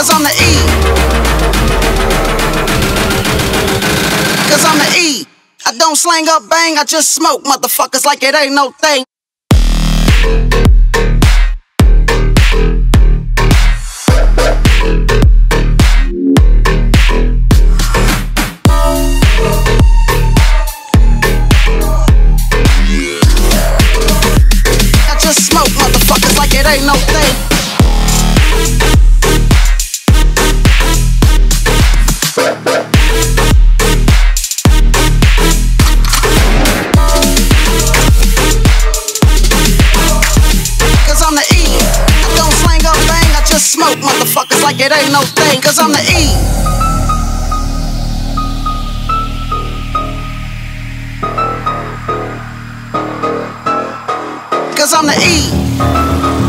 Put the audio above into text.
Cause I'm the E. Cause I'm the E. I don't slang up bang, I just smoke motherfuckers like it ain't no thing. I just smoke motherfuckers like it ain't no thing. Smoke motherfuckers like it ain't no thing. Cause I'm the E. Cause I'm the E.